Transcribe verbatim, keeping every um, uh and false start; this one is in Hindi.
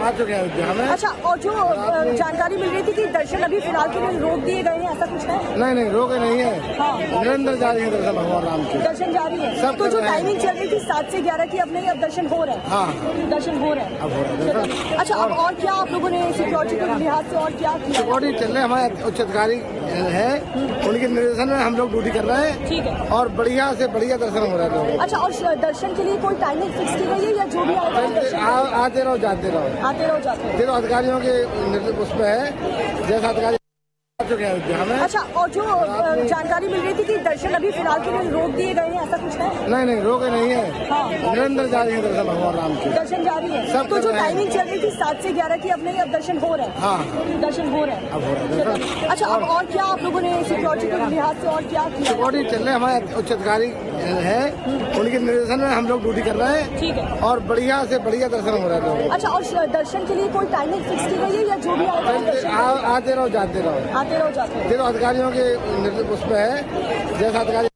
आ चुके हैं अयोध्या में। अच्छा, और जो जानकारी मिल रही थी कि दर्शन अभी फिलहाल के लिए रोक दिए गए हैं, ऐसा कुछ है? नहीं नहीं, रोके नहीं है, हाँ। निरंतर जारी है दर्शन भगवान राम के। दर्शन जारी है। सब तो जो कर रहे हैं। टाइमिंग चल रही थी सात से ग्यारह की, अब नहीं, अब दर्शन हो रहे हैं। हाँ, दर्शन हो रहे हैं। अब हो रहा है दर्शन। अच्छा, अब और क्या आप लोगों ने सिक्योरिटी के लिहाज से और क्या किया? सिक्योरिटी चल रहे हैं, हमारे उच्च अधिकारी है, उनके निर्देशन में हम लोग ड्यूटी कर रहे हैं। ठीक है। और बढ़िया से बढ़िया दर्शन हो रहा है लोगों अच्छा, और दर्शन के लिए कोई टाइमिंग फिक्स की गई है या जो भी आएगा को। दर्शन आ- आते रहो जाते रहो, आते रहो जाते रहो? देखो अधिकारियों के निर्देश उस पर है, जैसा अधिकारी आ चुके हैं अयोध्या में। अच्छा, और जो जानकारी मिल रही थी कि दर्शन अभी फिलहाल के लिए रोक दिए गए हैं, ऐसा कुछ है? नहीं नहीं, रोके नहीं है, हाँ। निरंतर जारी है दर्शन भगवान राम के। दर्शन जारी है। सब तो कर जो रहे हैं। टाइमिंग चल रही थी सात से ग्यारह की, अब नहीं, अब दर्शन हो रहे हैं। हाँ, दर्शन हो रहे हैं। अब हो रहा है दर्शन। अच्छा, अब और क्या आप लोगों ने सिक्योरिटी के लिहाज से और क्या किया? सिक्योरिटी चल रहे हैं, हमारे उच्च अधिकारी है, उनके निर्देशन में हम लोग ड्यूटी कर रहे हैं। ठीक है। और बढ़िया से बढ़िया दर्शन हो रहा है लोगों अच्छा, और दर्शन के लिए कोई टाइमिंग फिक्स की गई है या जो भी आएगा को। दर्शन आ- आते रहो जाते रहो, आते रहो जाते रहो? देखो अधिकारियों के निर्देश उस पर है, जैसा अधिकारी